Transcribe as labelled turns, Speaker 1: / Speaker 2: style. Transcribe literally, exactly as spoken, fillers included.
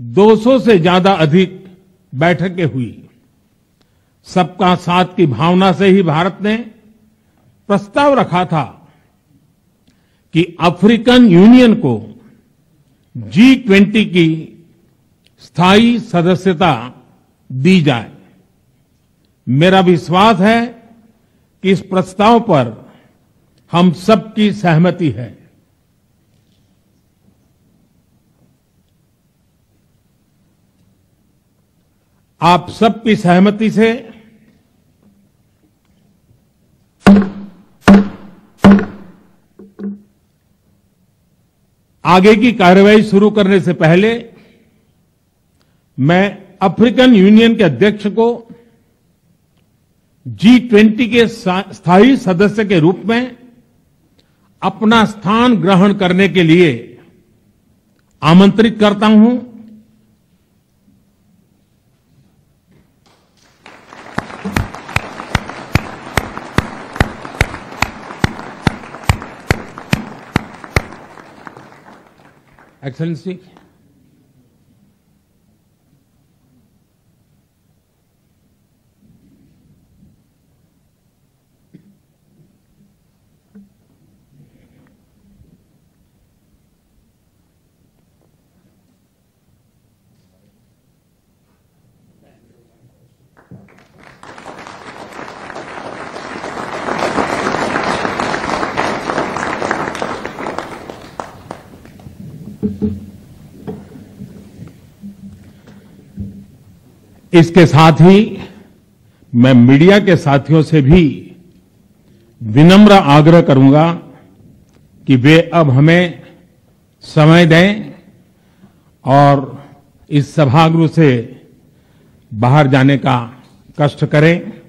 Speaker 1: दो सौ से ज्यादा अधिक बैठकें हुई। सबका साथ की भावना से ही भारत ने प्रस्ताव रखा था कि अफ्रीकन यूनियन को जी ट्वेंटी की स्थायी सदस्यता दी जाए। मेरा विश्वास है कि इस प्रस्ताव पर हम सबकी सहमति है। आप सबकी सहमति से आगे की कार्रवाई शुरू करने से पहले मैं अफ्रीकन यूनियन के अध्यक्ष को जी ट्वेंटी के स्थायी सदस्य के रूप में अपना स्थान ग्रहण करने के लिए आमंत्रित करता हूं। एक्सेलेंसी, इसके साथ ही मैं मीडिया के साथियों से भी विनम्र आग्रह करूंगा कि वे अब हमें समय दें और इस सभागृह से बाहर जाने का कष्ट करें।